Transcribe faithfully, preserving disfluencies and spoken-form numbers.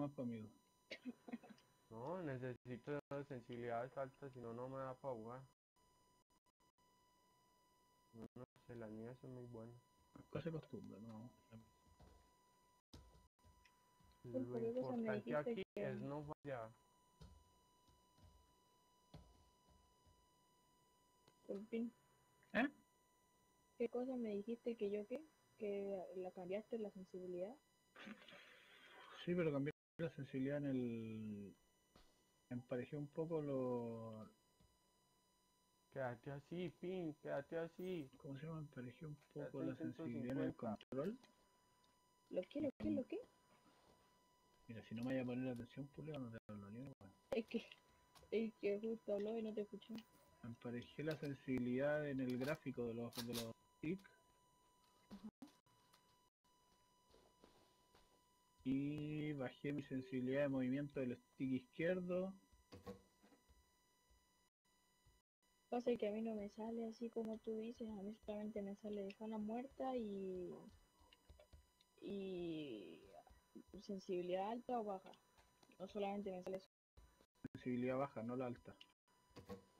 nomás conmigo. No, necesito sensibilidades altas, si no, no me da para jugar. No, no sé, las mías son muy buenas. Acá se acostumbra, no. Uy, Lo ¿por qué cosa me importante dijiste aquí que... es no fallar. Por fin, ¿Eh? ¿qué cosa me dijiste que yo qué? Que la cambiaste la sensibilidad. Sí, pero cambié la sensibilidad en el... Emparejé un poco lo... Quédate así, pin, quédate así. ¿Cómo se llama? Emparejé un poco Quédate en la sensibilidad en el ciento cincuenta. control. ¿Lo qué? ¿Lo qué? ¿Lo qué? Mira, si no me vaya a poner atención, Julio, no te hablo ni una wea. Es que, es que justo habló y no te escuché. Emparejé la sensibilidad en el gráfico de los, de los stick. Y bajé mi sensibilidad de movimiento del stick izquierdo. Pasa que a mí no me sale así como tú dices, a mí solamente me sale dejarla muerta y... y... sensibilidad alta o baja. No solamente me sale eso. Sensibilidad baja, no la alta.